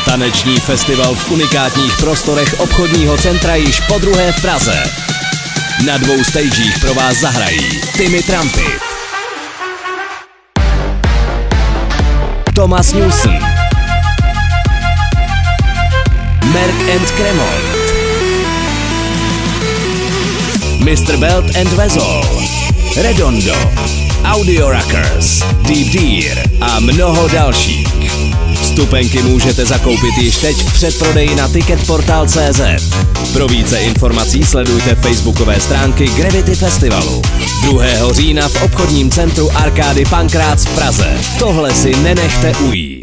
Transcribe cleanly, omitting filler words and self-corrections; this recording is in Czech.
Taneční festival v unikátních prostorech obchodního centra již podruhé v Praze. Na 2 stagech pro vás zahrají Timmy Trumpet, Thomas Newson, Merck and Cremont, Mr. Belt and Vezol, Redondo, Audio Rockers, Deep Deer a mnoho dalších. Vstupenky můžete zakoupit již teď v předprodeji na ticketportal.cz. Pro více informací sledujte facebookové stránky Gravity Festivalu. 2. října v obchodním centru Arkády Pankrác v Praze. Tohle si nenechte ujít.